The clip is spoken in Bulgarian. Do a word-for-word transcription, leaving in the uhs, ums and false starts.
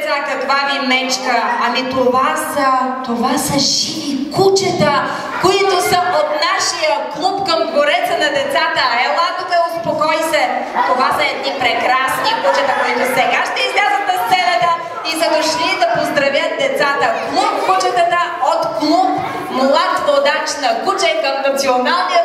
деца, каква ви мечка? Ами това са, това са живи кучета, които са от нашия клуб към двореца на децата. Ела тук, успокой се. Това са едни прекрасни кучета, които сега ще излязат на сцената и са дошли да поздравят децата. Клуб кучетата от клуб Млад водач на куче към националния